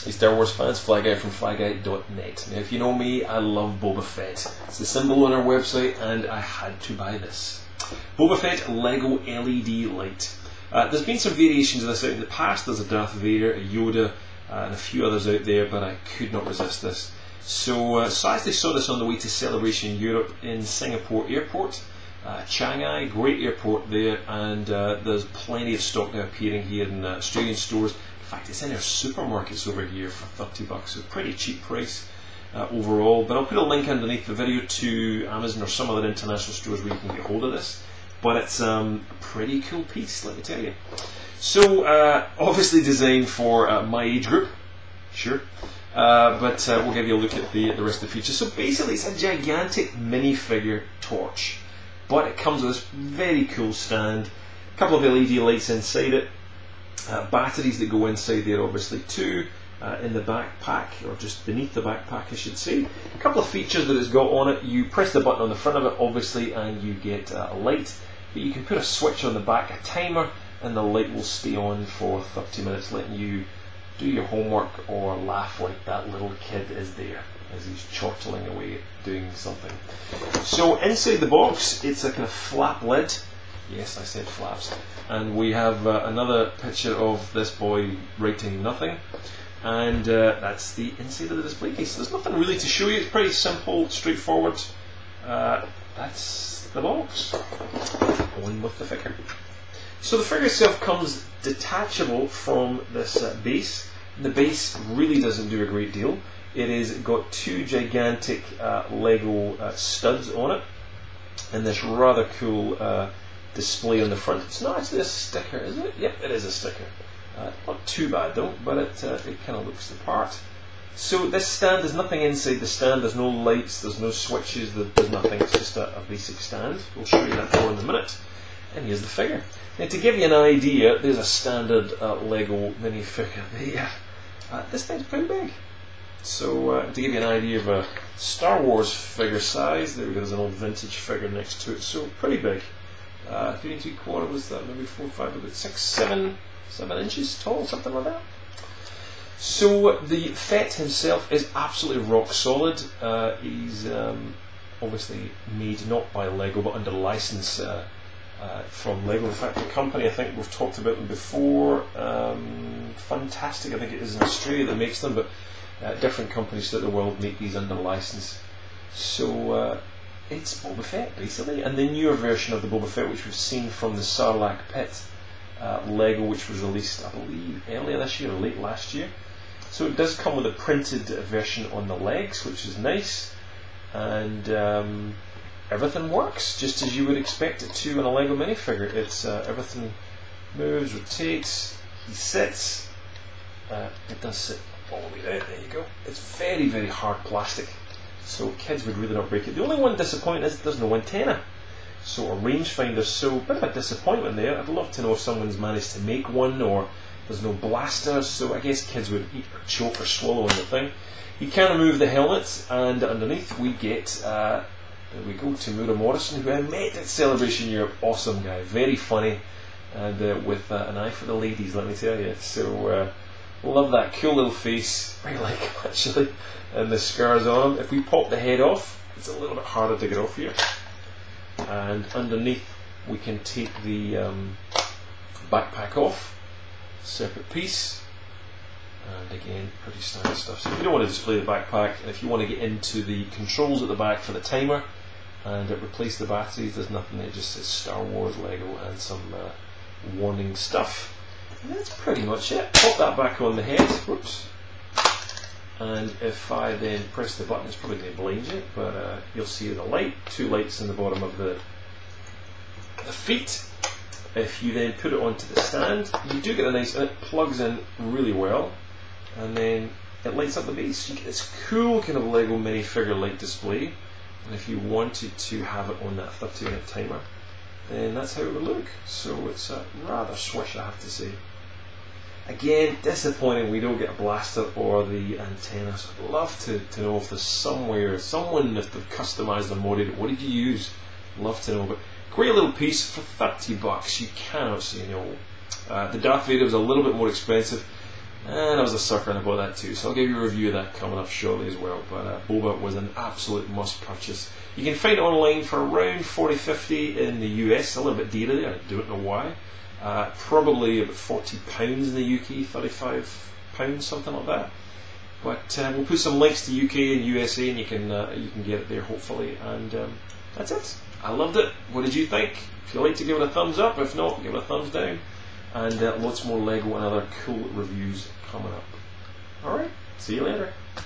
Hey Star Wars fans, Fly Guy from flyguy.net. Now if you know me, I love Boba Fett. It's the symbol on our website and I had to buy this. Boba Fett Lego LED light. There's been some variations of this out in the past. There's a Darth Vader, a Yoda, and a few others out there, but I could not resist this. So I actually saw this on the way to Celebration Europe in Singapore Airport. Changi, great airport there, and there's plenty of stock now appearing here in Australian stores. In fact, it's in our supermarkets over here for $30, so pretty cheap price overall. But I'll put a link underneath the video to Amazon or some other international stores where you can get hold of this. But it's a pretty cool piece, let me tell you. So, obviously designed for my age group, sure. But we'll give you a look at the rest of the features. So basically it's a gigantic minifigure torch, but it comes with this very cool stand, a couple of LED lights inside it, batteries that go inside there obviously too, in the backpack, or just beneath the backpack I should say. A couple of features that it's got on it: you press the button on the front of it obviously and you get a light, but you can put a switch on the back, a timer, and the light will stay on for 30 minutes letting you do your homework or laugh like that little kid is there as he's chortling away doing something. So inside the box it's a kind of flap lid. Yes, I said flaps. And we have another picture of this boy writing nothing. And that's the inside of the display case. There's nothing really to show you. It's pretty simple, straightforward. That's the box. On with the figure. So the figure itself comes detachable from this base. The base really doesn't do a great deal. It is got two gigantic Lego studs on it, and this rather cool display on the front. It's not actually a sticker, is it? Yep, it is a sticker. Not too bad though, but it kind of looks the part. So this stand, there's nothing inside the stand. There's no lights, there's no switches, there's nothing. It's just a basic stand. We'll show you that more in a minute. And here's the figure. Now to give you an idea, there's a standard Lego minifigure there. This thing's pretty big. So to give you an idea of a Star Wars figure size, there we go, there's an old vintage figure next to it, so pretty big. 3 3/4 was that, maybe 4 5, about 6 7 inches tall, something like that. So the Fett himself is absolutely rock solid. He's obviously made not by Lego but under license from Lego. In fact, the company, I think we've talked about them before, Fantastic, I think it is in Australia that makes them, but different companies throughout the world make these under license. So it's Boba Fett basically, and the newer version of the Boba Fett which we've seen from the Sarlacc Pit Lego, which was released I believe earlier this year or late last year. So it does come with a printed version on the legs, which is nice, and everything works just as you would expect it to in a Lego minifigure. It's everything moves, rotates, he sits. It does sit all the way out. There you go. It's very, very hard plastic, so kids would really not break it. The only one disappointment is there's no antenna, so a rangefinder. So a bit of a disappointment there. I'd love to know if someone's managed to make one, or there's no blasters. So I guess kids would eat or choke or swallow on the thing. You can remove the helmets, and underneath we get. There we go, Temuera Morrison, who I met at Celebration Europe. Awesome guy, very funny, and with an eye for the ladies, let me tell you. So love that cool little face, I like him actually, and the scars on him. If we pop the head off, it's a little bit harder to get off here. And underneath we can take the backpack off, separate piece. And again, pretty standard stuff. So if you don't want to display the backpack, and if you want to get into the controls at the back for the timer and replace the batteries, there's nothing there, it just says Star Wars Lego and some warning stuff. And that's pretty much it. Pop that back on the head. Whoops. And if I then press the button, it's probably going to blind you, but you'll see the light, 2 lights in the bottom of the feet. If you then put it onto the stand, you do get a nice, and it plugs in really well, and then it lights up the base. You get this cool kind of Lego minifigure light display, and if you wanted to have it on that 30-minute timer, then that's how it would look. So it's a rather swish, I have to say. Again, disappointing we don't get a blaster or the antenna. So I'd love to know if there's someone, if they've customised and modded it, what did you use? Love to know. But great little piece for $30. You cannot say no. The Darth Vader was a little bit more expensive. And I was a sucker and I bought that too, so I'll give you a review of that coming up shortly as well. But Boba was an absolute must purchase. You can find it online for around $40-50 in the US, a little bit dearer, I don't know why. Probably about £40 in the UK, £35, something like that. But we'll put some links to UK and USA, and you can get it there hopefully. And that's it. I loved it. What did you think? If you like to give it a thumbs up, if not, give it a thumbs down. And lots more LEGO and other cool reviews coming up. Alright, see you later.